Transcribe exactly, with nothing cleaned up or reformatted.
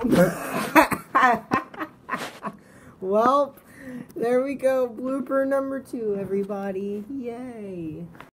Well, there we go. Blooper number two, everybody. Yay.